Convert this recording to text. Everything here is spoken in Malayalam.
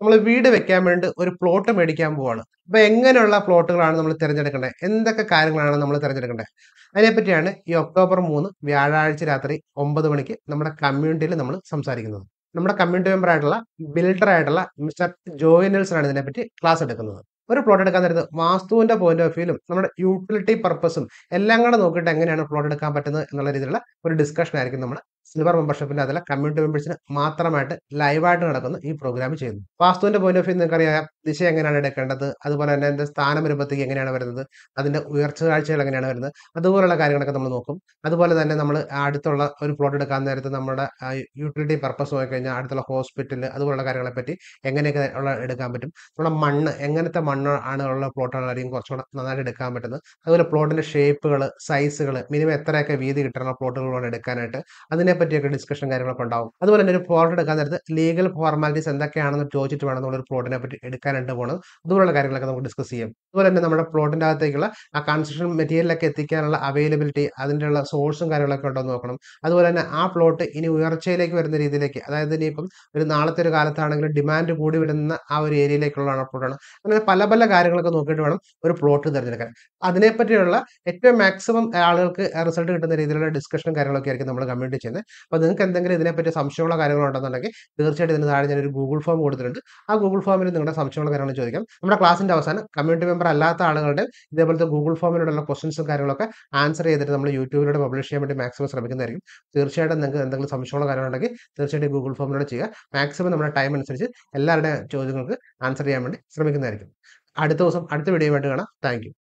നമ്മൾ വീട് വെക്കാൻ വേണ്ടി ഒരു പ്ലോട്ട് മേടിക്കാൻ പോവാണ്. അപ്പൊ എങ്ങനെയുള്ള പ്ലോട്ടുകളാണ് നമ്മൾ തിരഞ്ഞെടുക്കേണ്ടത്? എന്തൊക്കെ കാര്യങ്ങളാണ് നമ്മൾ തിരഞ്ഞെടുക്കേണ്ടത്? അതിനെപ്പറ്റിയാണ് ഈ ഒക്ടോബർ 3 വ്യാഴാഴ്ച രാത്രി 9 മണിക്ക് നമ്മുടെ കമ്മ്യൂണിറ്റിയിൽ നമ്മൾ സംസാരിക്കുന്നത്. നമ്മുടെ കമ്മ്യൂണിറ്റി മെമ്പർ ആയിട്ടുള്ള ബിൽഡർ ആയിട്ടുള്ള മിസ്റ്റർ ജോയ് നെൽസൺ ആണ് ഇതിനെപ്പറ്റി ക്ലാസ് എടുക്കുന്നത്. ഒരു പ്ലോട്ട് എടുക്കാൻ നേരത്ത് വാസ്തുവിന്റെ പോയിന്റ് ഓഫ് വ്യൂലും നമ്മുടെ യൂട്ടിലിറ്റി പർപ്പസും എല്ലാം കൂടെ നോക്കിയിട്ട് എങ്ങനെയാണ് പ്ലോട്ട് എടുക്കാൻ പറ്റുന്നത് എന്നുള്ള രീതിയിലുള്ള ഒരു ഡിസ്കഷൻ ആയിരിക്കും നമ്മൾ സിൽവർ മെമ്പർഷിപ്പിന്റെ അതിലെ കമ്മ്യൂണിറ്റി മെമ്പേഴ്സിന് മാത്രമായിട്ട് ലൈവായിട്ട് നടക്കുന്ന ഈ പ്രോഗ്രാം ചെയ്യുന്നു. വാസ്തുവിന്റെ പോയിന്റ് ഓഫ് വ്യൂ നിങ്ങൾക്കറിയാം, ദിശ എങ്ങനെയാണ് എടുക്കേണ്ടത്, അതുപോലെ തന്നെ അതിന്റെ സ്ഥാനം വരുമ്പോഴത്തേക്ക് എങ്ങനെയാണ് വരുന്നത്, അതിന്റെ ഉയർച്ച കാഴ്ചകൾ എങ്ങനെയാണ് വരുന്നത്, അതുപോലുള്ള കാര്യങ്ങളൊക്കെ നമ്മൾ നോക്കും. അതുപോലെ തന്നെ നമ്മൾ അടുത്തുള്ള ഒരു പ്ലോട്ട് എടുക്കാൻ നേരത്ത് നമ്മുടെ യൂട്ടിലിറ്റി പർപ്പസ് നോക്കിക്കഴിഞ്ഞാൽ അടുത്തുള്ള ഹോസ്പിറ്റൽ അതുപോലുള്ള കാര്യങ്ങളെ പറ്റി എങ്ങനെയൊക്കെ ഉള്ള എടുക്കാൻ പറ്റും, നമ്മുടെ മണ്ണ് എങ്ങനത്തെ മണ്ണ് ആണ് ഉള്ള പ്ലോട്ടുകളായിരിക്കും കുറച്ചുകൂടെ നന്നായിട്ട് എടുക്കാൻ പറ്റുന്നത്, അതുപോലെ പ്ലോട്ടിന്റെ ഷേപ്പുകൾ സൈസുകൾ മിനിമം എത്രയൊക്കെ വീതി കിട്ടണം പ്ലോട്ടുകളോട് എടുക്കാനായിട്ട്, അതിനെപ്പറ്റിയൊക്കെ ഡിസ്കഷൻ കാര്യങ്ങളൊക്കെ ഉണ്ടാവും. അതുപോലെ തന്നെ ഒരു പ്ലോട്ട് എടുക്കാൻ നേരത്ത് ലീഗൽ ഫോർമാലിറ്റീസ് എന്തൊക്കെയാണെന്ന് ചോദിച്ചിട്ട് വേണം നമ്മളൊരു പ്ലോട്ടിനെ പറ്റി എടുക്കാനായിട്ട് പോകുന്നത്. അതുപോലുള്ള കാര്യങ്ങളൊക്കെ നമുക്ക് ഡിസ്കസ് ചെയ്യാം. അതുപോലെ തന്നെ നമ്മുടെ പ്ലോട്ടിന്റെ അകത്തേക്കുള്ള ആ കൺസ്ട്രക്ഷൻ മെറ്റീരിയലൊക്കെ എത്തിക്കാനുള്ള അവൈലബിലിറ്റി അതിനുള്ള സോഴ്സും കാര്യങ്ങളൊക്കെ ഉണ്ടോ എന്ന് നോക്കണം. അതുപോലെ തന്നെ ആ പ്ലോട്ട് ഇനി ഉയർച്ചയിലേക്ക് വരുന്ന രീതിയിലേക്ക്, അതായത് ഇനിയിപ്പം ഒരു നാളത്തെ ഒരു കാലത്താണെങ്കിലും ഡിമാൻഡ് കൂടി വരുന്ന ആ ഒരു ഏരിയയിലേക്കുള്ള പ്ലോട്ടാണ്. അങ്ങനെ പല പല കാര്യങ്ങളൊക്കെ നോക്കിയിട്ട് വേണം ഒരു പ്ലോട്ട് തിരഞ്ഞെടുക്കാൻ. അതിനെപ്പറ്റിയുള്ള ഏറ്റവും മാക്സിമം ആളുകൾക്ക് റിസൾട്ട് കിട്ടുന്ന രീതിയിലുള്ള ഡിസ്കഷനും കാര്യങ്ങളൊക്കെ ആയിരിക്കും നമ്മൾ കമ്മ്യൂണിറ്റി ചെയ്യുന്നത്. അപ്പോൾ നിങ്ങൾക്ക് എന്തെങ്കിലും ഇതിനെപ്പറ്റി സംശയമുള്ള കാര്യങ്ങളോ ഉണ്ടെന്നുണ്ടെങ്കിൽ തീർച്ചയായിട്ടും ഇതിന് താഴെ ഞാനൊരു ഗൂഗിൾ ഫോം കൊടുത്തിട്ടുണ്ട്. ആ ഗൂഗിൾ ഫോമിൽ നിങ്ങളുടെ സംശയമുള്ള കാര്യങ്ങൾ ചോദിക്കാം. നമ്മുടെ ക്ലാസ്സിന്റെ അവസാനം കമ്മ്യൂണിറ്റി മെമ്പർ അല്ലാത്ത ആളുകളുടെ ഇതേപോലത്തെ ഗൂഗിൾ ഫോമിലൂടെയുള്ള ക്വസ്റ്റൻസും കാര്യങ്ങളൊക്കെ ആൻസർ ചെയ്തിട്ട് നമ്മൾ യൂട്യൂബിലൂടെ പബ്ലിഷ് ചെയ്യാൻ വേണ്ടി മാക്സിമം ശ്രമിക്കുന്നതായിരിക്കും. തീർച്ചയായിട്ടും നിങ്ങൾക്ക് എന്തെങ്കിലും സംശയമുള്ള കാര്യങ്ങളുണ്ടെങ്കിൽ തീർച്ചയായിട്ടും ഗൂഗിൾ ഫോമിലൂടെ ചെയ്യുക. മാക്സിമം നമ്മുടെ ടൈം അനുസരിച്ച് എല്ലാവരുടെയും ചോദ്യങ്ങൾക്ക് ആൻസർ ചെയ്യാൻ വേണ്ടി ശ്രമിക്കുന്നതായിരിക്കും. അടുത്ത ദിവസം അടുത്ത വീഡിയോയുമായിട്ട് കാണാം. Thank U.